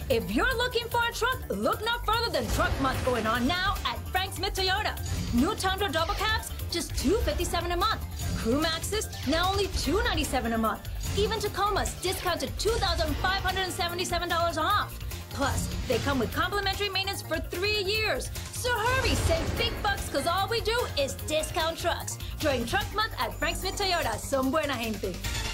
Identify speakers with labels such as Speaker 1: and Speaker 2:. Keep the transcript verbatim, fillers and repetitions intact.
Speaker 1: If you're looking for a truck, look no further than Truck Month going on now at Frank Smith Toyota. New Tundra double cabs, just two hundred fifty-seven dollars a month. Crew Maxes, now only two hundred ninety-seven dollars a month. Even Tacomas, discounted two thousand five hundred seventy-seven dollars off. Plus, they come with complimentary maintenance for three years. So hurry, save big bucks, because all we do is discount trucks. During Truck Month at Frank Smith Toyota. Son buena gente.